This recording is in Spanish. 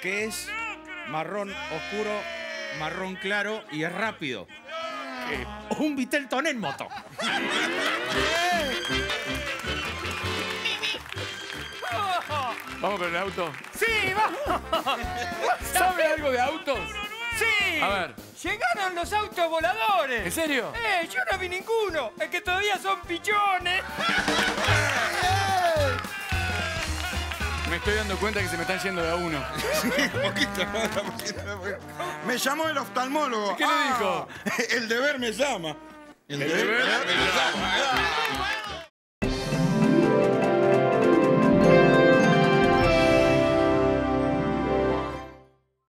que es marrón oscuro, marrón claro y es rápido. Un Vitelton en moto. ¿Vamos con el auto? ¡Sí, vamos! ¿Sabe algo de autos? ¡Sí! A ver. ¡Llegaron los autos voladores! ¿En serio? Yo no vi ninguno. Es que todavía son pichones. Me estoy dando cuenta que se me están yendo de a uno. Sí, un poquito. Me llamó el oftalmólogo. ¿Qué le dijo? El deber me llama. El deber me llama.